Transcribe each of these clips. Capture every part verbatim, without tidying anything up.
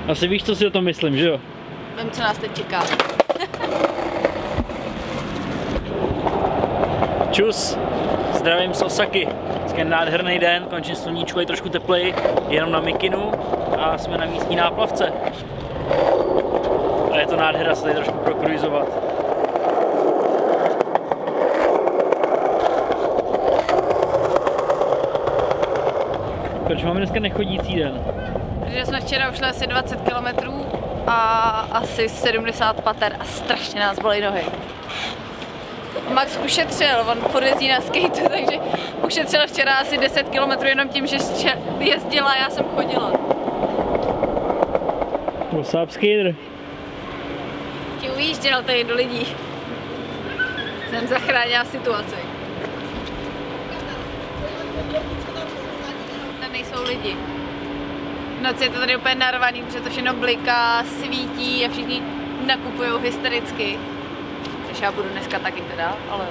Asi víš, co si o tom myslím, že jo? Vím, co nás teď čeká. Čus, zdravím z Osaky. Dneska je nádherný den, konečně sluníčko je trošku teplej, jenom na mikinu a jsme na místní náplavce. A je to nádhera se tady trošku prokruizovat. Proč máme dneska nechodící den? Protože jsme včera ušli asi dvacet kilometrů a asi sedmdesát pater a strašně nás bolí nohy. Max ušetřil, on furt jezdí na skateu, takže ušetřil včera asi deset kilometrů jenom tím, že jezdila a já jsem chodila. What's up, skater? Ti ujížděl tady do lidí. Jsem zachránila situaci. Tady nejsou lidi. V noci je to tady úplně narvaný, protože to všechno bliká, svítí a všichni nakupují hystericky. Což já budu dneska taky teda, ale...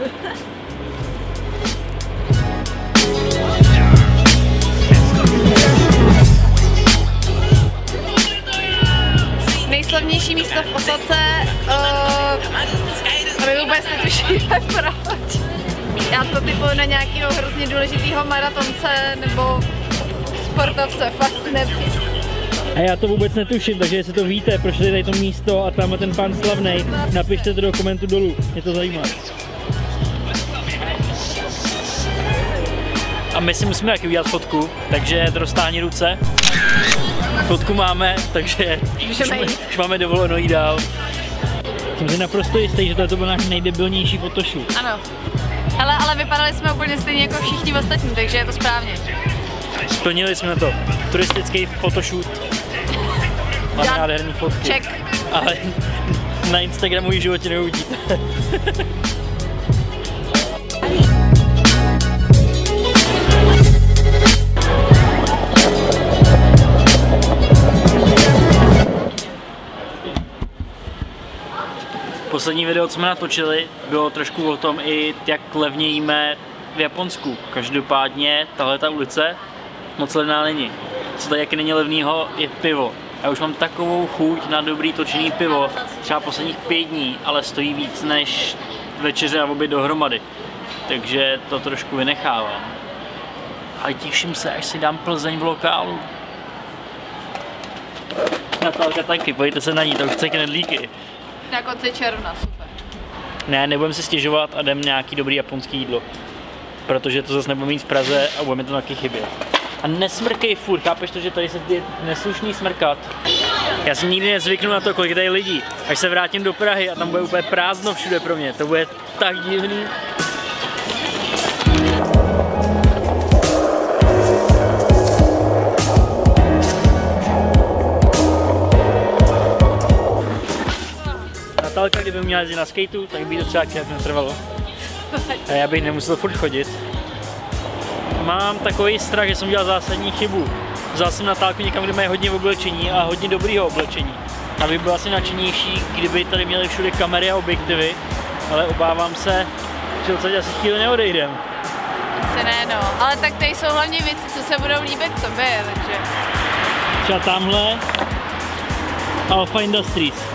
Nejslavnější místo v Osace, uh, my vůbec netušíme proč. Já to typuji na nějakého hrozně důležitýho maratonce nebo sportovce, fakt nevím. A já to vůbec netuším, takže jestli to víte, proč je tady to místo a tamhle ten pán slavnej, napište to do komentu dolů, mě to zajímá. A my si musíme taky udělat fotku, takže to roztáhni ruce. Fotku máme, takže už, už máme dovoleno jít dál. Jsem si naprosto jistý, že to byl náš nejdebilnější photoshoot. Ano. Hele, ale vypadali jsme úplně stejně jako všichni ostatní, takže je to správně. Splnili jsme to. Turistický photoshoot. Máme Dan. nádherný fotky. Check. Ale na Instagramu ji v životě neuvidíte. Poslední video, co jsme natočili, bylo trošku o tom i jak levně jíme v Japonsku. Každopádně tahle ta ulice moc levná není. Co tady jaký není levnýho, je pivo. Já už mám takovou chuť na dobrý točený pivo, třeba posledních pět dní, ale stojí víc než večeře a oběd dohromady. Takže to trošku vynechávám. Ale těším se, až si dám Plzeň v lokálu. Natálka taky, pojďte se na ní, to už chce knedlíky. Na konci června, super. Ne, nebudeme si stěžovat a jdem nějaký dobrý japonský jídlo. Protože to zase nebudeme mít v Praze a budeme to taky chybět. A nesmrkej furt, chápeš to, že tady se je neslušný smrkat? Já si nikdy nezvyknu na to, kolik je tady lidí. Až se vrátím do Prahy a tam bude úplně prázdno všude pro mě, to bude tak divný. Natálka, kdyby měla jezdit na skateu, tak by to třeba nějak netrvalo. A já bych nemusel furt chodit. Mám takový strach, že jsem udělal zásadní chybu. Vzal jsem Natálku někam, kde mají hodně oblečení a hodně dobrýho oblečení. Aby byl asi nadšenější, kdyby tady měli všude kamery a objektivy, ale obávám se, že odsaď asi chvíli neodejdem. Asi ne, no. Ale tak tady jsou hlavně věci, co se budou líbit tobě, takže... Třeba tamhle Alpha Industries.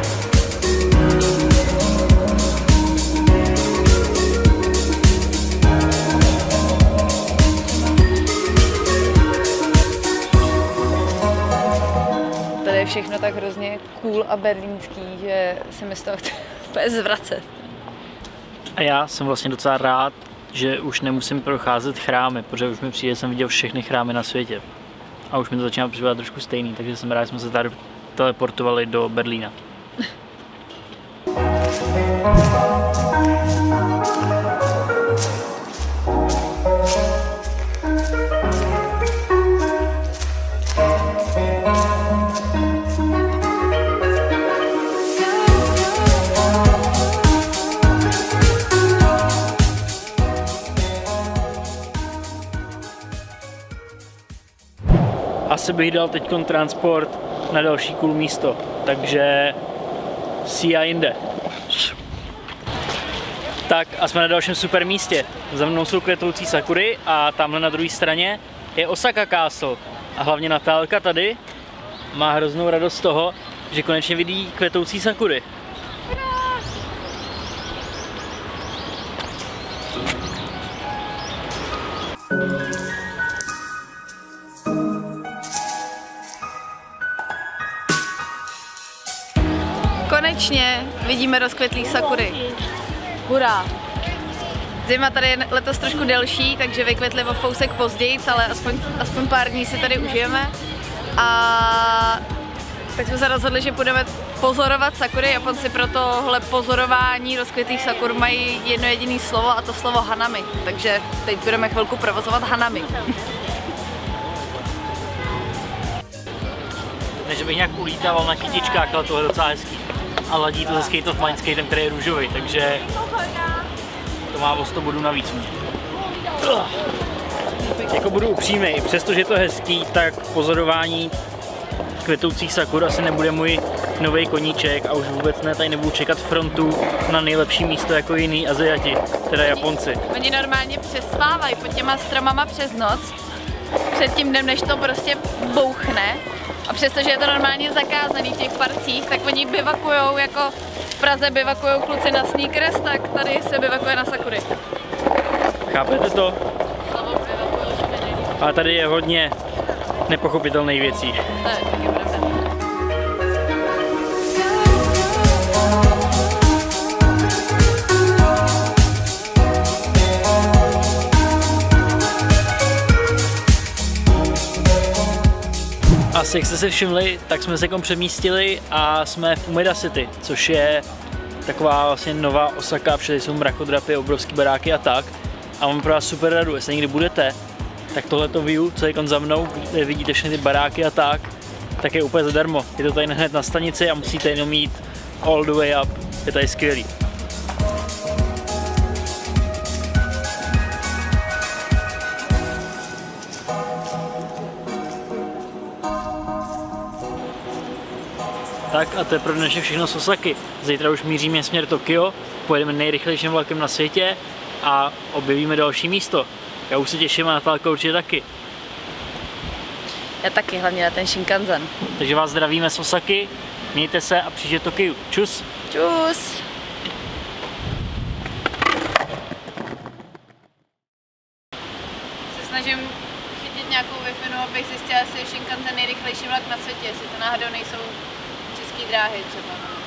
Tady je všechno tak hrozně cool a berlínský, že se mi z toho chce úplně zvracet. A já jsem vlastně docela rád, že už nemusím procházet chrámy, protože už mi přijde, jsem viděl všechny chrámy na světě. A už mi to začíná připadat trošku stejný, takže jsem rád, že jsme se tady teleportovali do Berlína. Asi bych dal teď transport na další cool místo, takže see ya jinde. Tak a jsme na dalším super místě. Za mnou jsou květoucí sakury a tamhle na druhé straně je Osaka Castle. A hlavně Natálka tady má hroznou radost z toho, že konečně vidí kvetoucí sakury. Konečně vidíme rozkvetlý sakury. Hurá! Zima tady je letos trošku delší, takže vykvetly o fousek později, ale aspoň, aspoň pár dní si tady užijeme. A tak jsme se rozhodli, že budeme pozorovat sakury. Japonci pro tohle pozorování rozkvetlých sakur mají jedno jediné slovo, a to slovo hanami. Takže teď budeme chvilku provozovat hanami. Ne, že bych nějak ulítával na kytičkách, ale tohle je docela hezký. A ladí to se Skate of Mind skatem, který je růžový, takže to má o sto bodů navíc. Jako budu upřímný, přestože je to hezký, tak pozorování kvetoucích sakur asi nebude můj nový koníček a už vůbec ne, tady nebudu čekat frontu na nejlepší místo jako jiný Aziati, teda Japonci. Oni normálně přespávají pod těma stromama přes noc, před tím dnem, než to prostě bouchne. A přestože je to normálně zakázaný v těch parcích, tak oni bivakujou, jako v Praze bivakujou kluci na sneakers, tak tady se bivakuje na sakury. Chápete to? Ale tady je hodně nepochopitelných věcí. To je taky pravda. Asi jak jste se všimli, tak jsme se kom přemístili a jsme v Umeda City, což je taková vlastně nová Osaka, všude jsou mrakodrapy, obrovský baráky a tak. A mám pro vás super radu, jestli někdy budete, tak tohleto view, co je kon za mnou, kde vidíte všechny ty baráky a tak, tak je úplně zadarmo. Je to tady hned na stanici a musíte jenom jít all the way up. Je tady skvělý. Tak a to je pro dnešek všechno z Osaky. Zítra už míříme směr Tokio, pojedeme nejrychlejším vlakem na světě a objevíme další místo. Já už se těším a Natálka určitě taky. Já taky, hlavně na ten Shinkansen. Takže vás zdravíme z Osaky, mějte se a příště Tokiu. Čus! Čus! Se snažím chytit nějakou Wi-Fi, abych zjistila, jestli je Shinkansen nejrychlejší vlak na světě, jestli to náhodou nejsou české dráhy třeba.